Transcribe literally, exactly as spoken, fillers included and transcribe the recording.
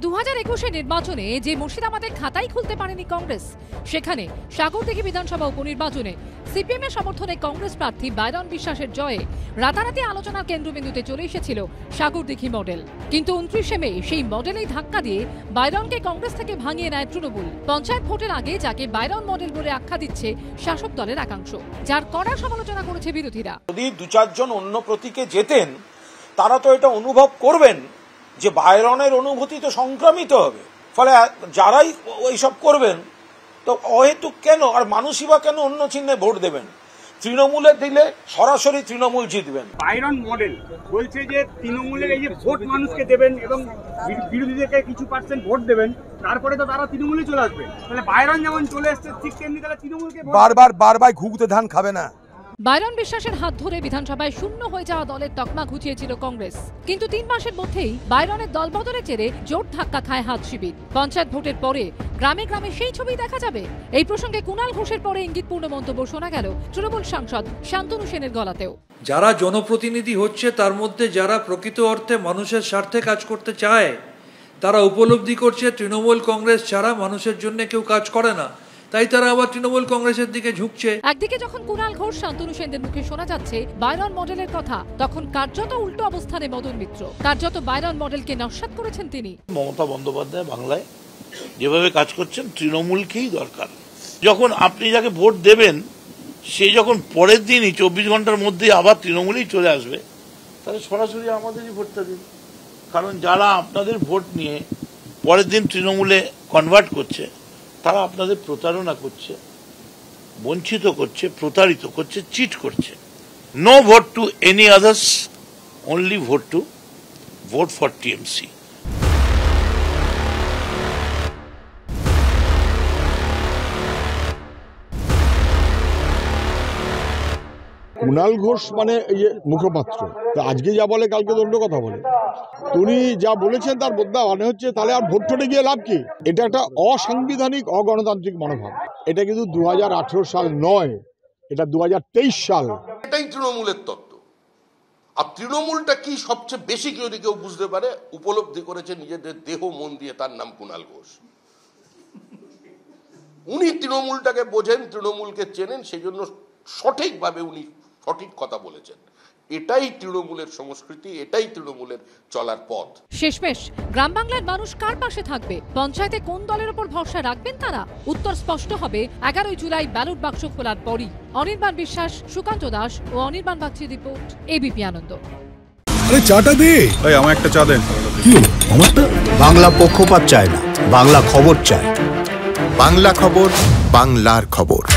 দু হাজার একুশে নির্বাচনে যে মুর্শিদাবাদে খাতাই খুলতে পারেনি কংগ্রেস, সেখানে সাগরদিঘি বিধানসভা উপনির্বাচনে সিপিএম এর সমর্থনে কংগ্রেস প্রার্থী বাইরন বিশ্বাসের জয়ে রাতারাতি আলোচনার কেন্দ্রবিন্দুতে চলে এসেছিল সাগরদিঘি মডেল। কিন্তু উনত্রিশে মে সেই মডেলেই ধাক্কা দিয়ে বাইরনকে কংগ্রেস থেকে ভাঙিয়ে নেয় তৃণমূল। পঞ্চায়েত ভোটের আগে যাকে বাইরন মডেল বলে আখ্যা দিচ্ছে শাসক দলের একাংশ, যার কড়া সমালোচনা করেছে বিরোধীরা। যদি দু চারজন অন্য প্রতীকে যেতেন তারা তো এটা অনুভব করবেন যে বাইরনের অনুভূতি তো সংক্রামিত হবে, ফলে যারাই ওইসব করবেন তো অহেতুক কেন আর মানুষই বা কেন অন্য চিহ্নে ভোট দেবেন? তৃণমূলে দিলে সরাসরি তৃণমূল জিতবেন। বাইরন মডেল বলছে যে তৃণমূলের এই যে ভোট মানুষকে দেবেন এবং বিরোধীদেরকে কিছু পার্সেন্ট ভোট দেবেন, তারপরে তো তারা তৃণমূলে চলে আসবে। তাহলে বাইরন যেমন চলে এসছে ঠিক তেমনি তাহলে তৃণমূলকে বারবার বারবার ঘুঘুতে ধান খাবে না। বাইরন বিশ্বাসের হাত ধরে বিধানসভায় শূন্য হয়ে যাওয়া দলের তকমা ঘুচিয়েছিল কংগ্রেস, কিন্তু তিন মাসের মধ্যেই বাইরনের দলবদলের জেরে জোট ধাক্কা খায় হাত শিবির। পঞ্চায়েত ভোটের পরে গ্রামে গ্রামে সেই ছবি দেখা যাবে। এই প্রসঙ্গে কুণাল ঘোষের পরে ইঙ্গিতপূর্ণ মন্তব্য শোনা গেল তৃণমূল সাংসদ শান্তনু সেনের গলাতেও। যারা জনপ্রতিনিধি হচ্ছে তার মধ্যে যারা প্রকৃত অর্থে মানুষের স্বার্থে কাজ করতে চায় তারা উপলব্ধি করছে তৃণমূল কংগ্রেস ছাড়া মানুষের জন্য কেউ কাজ করে না, তাই তারা আবার তৃণমূল কংগ্রেসের দিকে ঝুঁকছে। একদিকে যখন কুণাল ঘোষ শান্তনু সেনদের মুখে শোনা যাচ্ছে বাইরন মডেলের কথা, তখন কার্যত উল্টো অবস্থানে মদন মিত্র। কার্যত বাইরন মডেলকে নস্যাৎ করেছেন তিনি। মমতা বন্দ্যোপাধ্যায় বাংলায় যেভাবে কাজ করছেন তৃণমূলকেই দরকার। যখন আপনি যাকে ভোট দেবেন সে যখন পরের দিনই চব্বিশ ঘন্টার মধ্যে আবার তৃণমূলেই চলে আসবে, তাহলে সরাসরি আমাদেরই ভোটটা দিন। কারণ যারা আপনাদের ভোট নিয়ে পরের দিন তৃণমূলে কনভার্ট করছে তারা আপনাদের প্রতারণা করছে, বঞ্চিত করছে, প্রতারিত করছে, চিট করছে। No vote to any others, only vote to vote for TMC. Kunal Ghosh মানে এই মুখপাত্র, আজকে যা বলে কালকে অন্য কথা বলে। উনি যা বলেছেন তার বদলা মানে হচ্ছে তাহলে আর ভোট টোটে গিয়ে লাভ কি? এটা একটা অসাংবিধানিক অগণতান্ত্রিক মনোভাব। এটা কিন্তু দু হাজার আঠেরো সাল নয়, এটা দু হাজার তেইশ সাল। এটাই তৃণমূলের তত্ত্ব। আর তৃণমূলটা কি সবচেয়ে বেশি যদি কেউ বুঝতে পারে, উপলব্ধি করেছে নিজেদের দেহ মন দিয়ে, তার নাম কুণাল ঘোষ। উনি তৃণমূলটাকে বোঝেন, তৃণমূলকে চেনেন, সেই জন্য সঠিকভাবে উনি সঠিক কথা বলেছেন। এটাই তৃণমূলের সংস্কৃতি, এটাই তৃণমূলের চলার পথ। শেষমেশ গ্রাম বাংলার মানুষ কার পাশে থাকবে, পঞ্চায়েতে কোন দলের উপর ভরসা রাখবেন তারা, উত্তর স্পষ্ট হবে এগারোই জুলাই ব্যালট বাক্স খোলার পরই। অনির্বাণ বিশ্বাস, সুকান্ত দাস ও অনির্বাণ বাগচির রিপোর্ট, এবিপি আনন্দ। আরে চাটা দে ভাই, আমার একটা চা দেন। কি হলো আমারটা? বাংলা পক্ষপাত চায় না, বাংলা খবর চায়। বাংলা খবর, বাংলার খবর।